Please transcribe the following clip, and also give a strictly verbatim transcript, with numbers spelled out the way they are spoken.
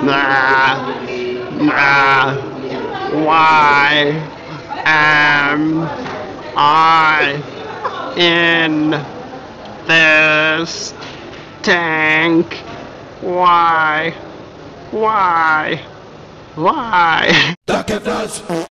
Nah, nah. Why am I in this tank? Why? Why? Why?